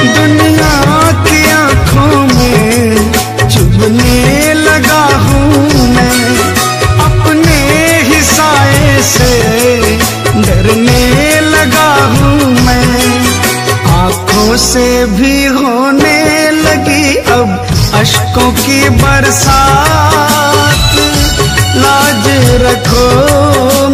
दुनिया की आंखों में चुभने लगा हूँ मैं, अपने ही साए से डरने लगा हूँ मैं। आंखों से भी होने लगी अब अश्कों की बरसात, लाज रखो